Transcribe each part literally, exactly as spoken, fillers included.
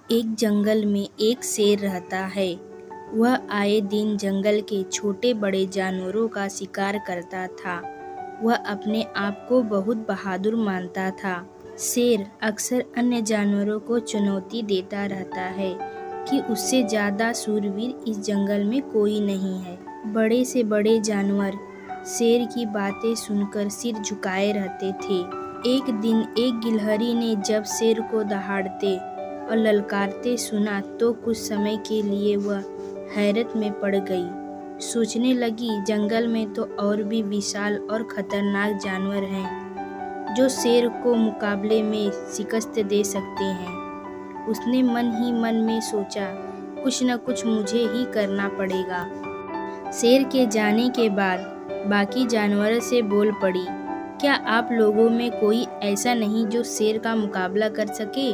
एक जंगल में एक शेर रहता है। वह आए दिन जंगल के छोटे बड़े जानवरों का शिकार करता था। वह अपने आप को बहुत बहादुर मानता था। शेर अक्सर अन्य जानवरों को चुनौती देता रहता है कि उससे ज़्यादा शूरवीर इस जंगल में कोई नहीं है। बड़े से बड़े जानवर शेर की बातें सुनकर सिर झुकाए रहते थे। एक दिन एक गिलहरी ने जब शेर को दहाड़ते और ललकारते सुना तो कुछ समय के लिए वह हैरत में पड़ गई। सोचने लगी, जंगल में तो और भी विशाल और खतरनाक जानवर हैं जो शेर को मुकाबले में शिकस्त दे सकते हैं। उसने मन ही मन में सोचा, कुछ न कुछ मुझे ही करना पड़ेगा। शेर के जाने के बाद बाकी जानवरों से बोल पड़ी, क्या आप लोगों में कोई ऐसा नहीं जो शेर का मुकाबला कर सके?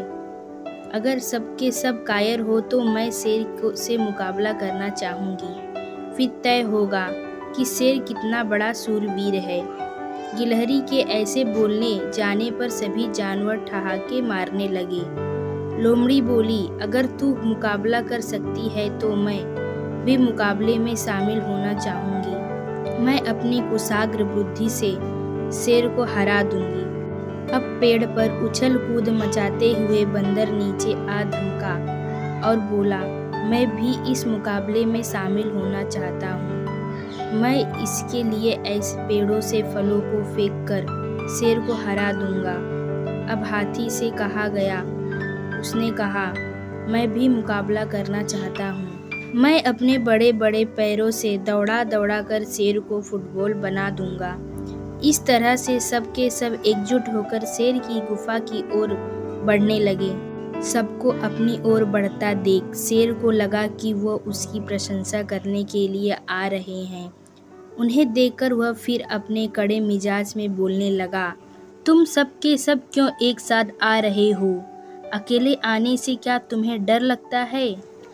अगर सबके सब कायर हो तो मैं शेर को से मुकाबला करना चाहूँगी। फिर तय होगा कि शेर कितना बड़ा शूरवीर है। गिलहरी के ऐसे बोलने जाने पर सभी जानवर ठहाके मारने लगे। लोमड़ी बोली, अगर तू मुकाबला कर सकती है तो मैं भी मुकाबले में शामिल होना चाहूँगी। मैं अपनी कुशाग्र बुद्धि से शेर को हरा दूँगी। अब पेड़ पर उछल कूद मचाते हुए बंदर नीचे आ धमका और बोला, मैं भी इस मुकाबले में शामिल होना चाहता हूँ। मैं इसके लिए ऐसे पेड़ों से फलों को फेंककर शेर को हरा दूंगा। अब हाथी से कहा गया। उसने कहा, मैं भी मुकाबला करना चाहता हूँ। मैं अपने बड़े बड़े पैरों से दौड़ा दौड़ा कर शेर को फुटबॉल बना दूंगा। इस तरह से सब के सब एकजुट होकर शेर की गुफा की ओर बढ़ने लगे। सबको अपनी ओर बढ़ता देख शेर को लगा कि वह उसकी प्रशंसा करने के लिए आ रहे हैं। उन्हें देखकर वह फिर अपने कड़े मिजाज में बोलने लगा, तुम सब के सब क्यों एक साथ आ रहे हो? अकेले आने से क्या तुम्हें डर लगता है?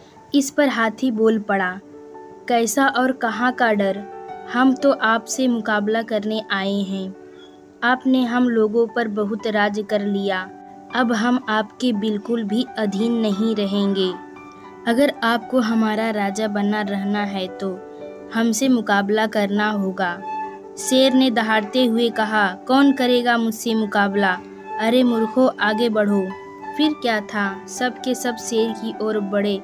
इस पर हाथी बोल पड़ा, कैसा और कहाँ का डर? हम तो आपसे मुकाबला करने आए हैं। आपने हम लोगों पर बहुत राज कर लिया। अब हम आपके बिल्कुल भी अधीन नहीं रहेंगे। अगर आपको हमारा राजा बना रहना है तो हमसे मुकाबला करना होगा। शेर ने दहाड़ते हुए कहा, कौन करेगा मुझसे मुकाबला? अरे मूर्खों, आगे बढ़ो। फिर क्या था, सब के सब शेर की ओर बढ़े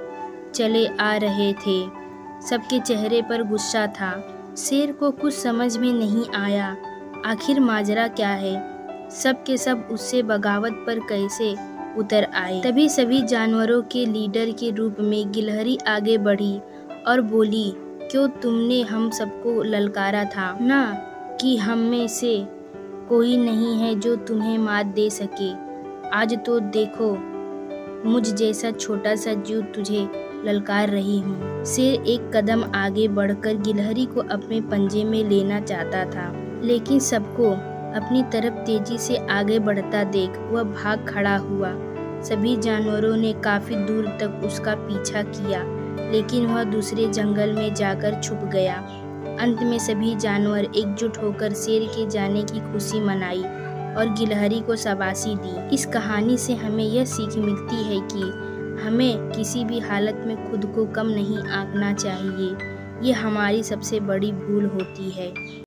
चले आ रहे थे। सबके चेहरे पर गुस्सा था। शेर को कुछ समझ में नहीं आया, आखिर माजरा क्या है। सब के सब उससे बगावत पर कैसे उतर आए। तभी सभी जानवरों के लीडर के रूप में गिलहरी आगे बढ़ी और बोली, क्यों तुमने हम सबको ललकारा था ना कि हम में से कोई नहीं है जो तुम्हें मात दे सके। आज तो देखो, मुझ जैसा छोटा सा जीव तुझे ललकार रही हूँ। शेर एक कदम आगे बढ़कर गिलहरी को अपने पंजे में लेना चाहता था, लेकिन सबको अपनी तरफ तेजी से आगे बढ़ता देख वह भाग खड़ा हुआ। सभी जानवरों ने काफी दूर तक उसका पीछा किया, लेकिन वह दूसरे जंगल में जाकर छुप गया। अंत में सभी जानवर एकजुट होकर शेर के जाने की खुशी मनाई और गिलहरी को शाबाशी दी। इस कहानी से हमें यह सीख मिलती है कि हमें किसी भी हालत में खुद को कम नहीं आंकना चाहिए। ये हमारी सबसे बड़ी भूल होती है।